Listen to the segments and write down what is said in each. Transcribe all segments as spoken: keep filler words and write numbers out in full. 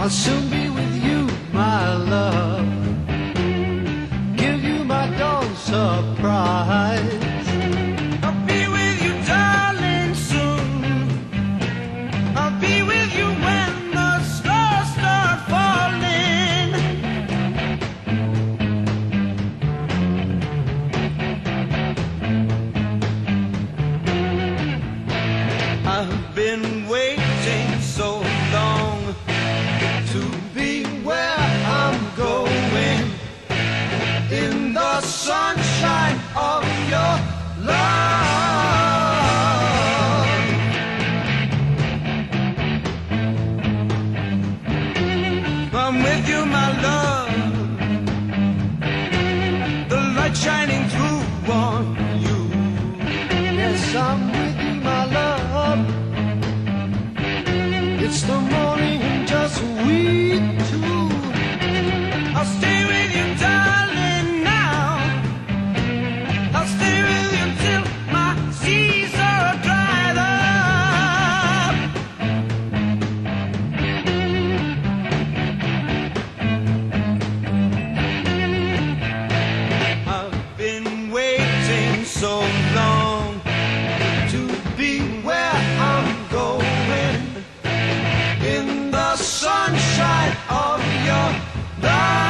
I'll soon be with you, my love. Give you my dawn surprise. I'll be with you, darling, soon. I'll be with you when the stars start falling. I've been waiting so long to be where I'm going, in the sunshine of your love. I'm with you, my love, the light shining through on you. Yes, I'm with you, my love. It's the morning and just we two. I'll stay with you, darling, now. I'll stay with you till my seas are dried up. I've been waiting so long to be where I'm going, in the sunshine of your love.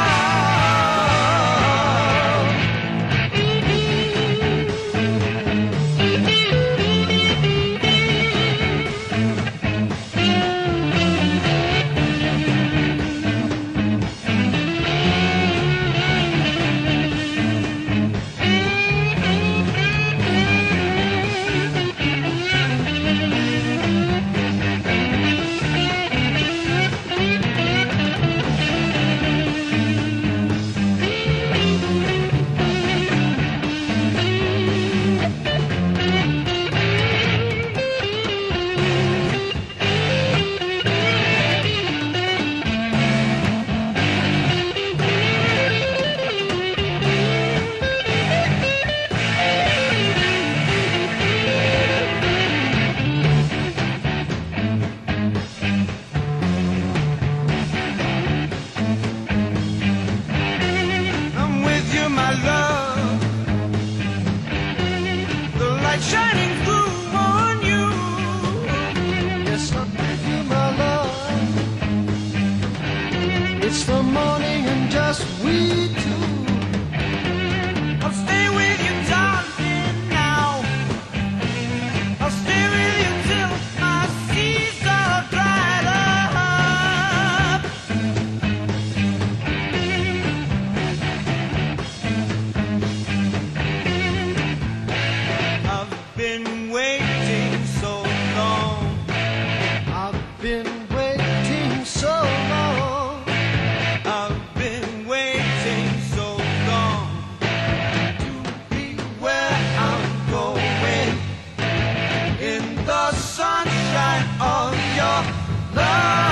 I'm with you, my love, the light shining through on you. Yes, I'm with you, my love. It's the morning and just we two. I'll stay with you, darling, now. I'll stay with you till my seas are dried up. I've been waiting so long. I've been waiting so long. I've been waiting so long to be where I'm going, in the sunshine of your love.